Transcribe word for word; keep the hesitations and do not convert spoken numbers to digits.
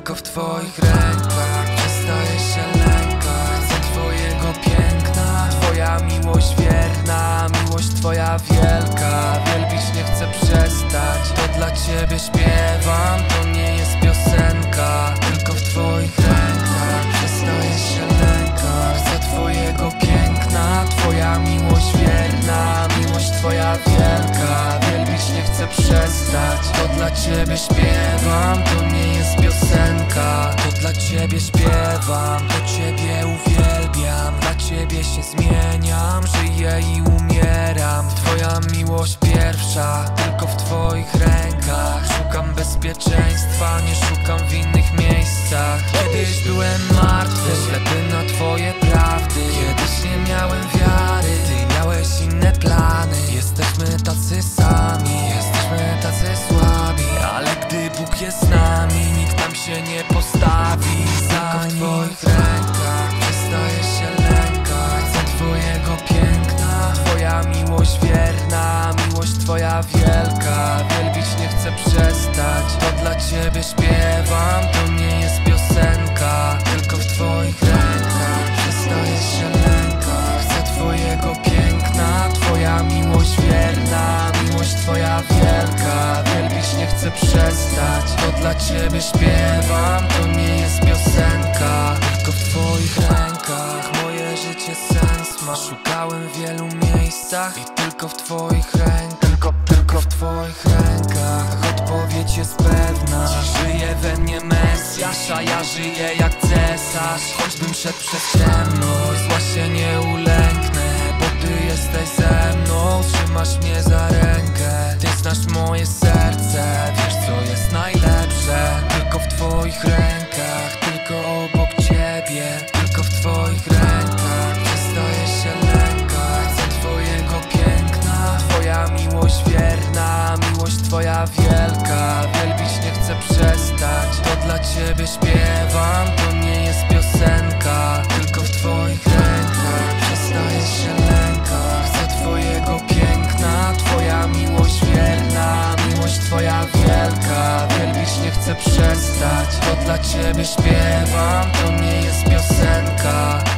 tylko w twoich rękach. Przestaję się lękać, chcę twojego piękna. Twoja miłość wierna, miłość twoja wielka. Wielbić nie chcę przestać, to dla ciebie śpiewam. To nie jest piosenka, tylko w twoich rękach. Przestaję się lękać, chcę twojego piękna. Twoja miłość wierna, miłość twoja wielka. Wielbić nie chcę przestać, to dla ciebie śpiewam. To nie jest piosenka, to dla ciebie śpiewam. Do ciebie uwielbiam, dla ciebie się zmieniam. Żyję i umieram, twoja miłość pierwsza, tylko w twoich rękach. Szukam bezpieczeństwa, nie szukam w innych miejscach. Kiedyś byłem martwy, ślepy na twoje prawdy. Kiedyś nie miałem wiary, ty miałeś inne plany. Jesteśmy tacy sami, jesteśmy tacy słabi, ale gdy Bóg jest z nami, nikt nam się nie postawi. Tylko w twoich rękach przestaję się lękać. Chcę twojego piękna, twoja miłość wierna, miłość twoja wielka. Wielbić nie chcę przestać, to dla ciebie śpiewam. To nie jest piosenka, tylko w twoich rękach. Przestaję się lękać, chcę twojego piękna. Twoja miłość wierna, miłość twoja wielka. Wielbić nie chcę przestać, to dla ciebie śpiewam. To nie jest piosenka, tylko w twoich rękach. Moje życie sens ma, szukałem w wielu miejscach i tylko w twoich rękach. Tylko, tylko w twoich rękach odpowiedź jest pewna. Żyje we mnie Mesjasz, a ja żyję jak cesarz. Choćbym szedł przez ciemność, zła się nie ulęknę, bo ty jesteś ze mną. Trzymasz mnie za rękę, ty znasz moje serce. Wiesz co jest najlepsze, tylko w twoich rękach. Tylko obok ciebie, tylko w twoich rękach. Przestaję się lękać, chcę twojego piękna. Twoja miłość wierna, miłość twoja wielka. Wielbić nie chcę przestać, to dla ciebie śpiewam. To nie jest piosenka, tylko w twoich rękach. Przestaję się lękać, chcę twojego piękna. Twoja miłość wierna, miłość twoja wielka. Wielbić nie chcę przestać, to dla ciebie śpiewam. To nie jest piosenka.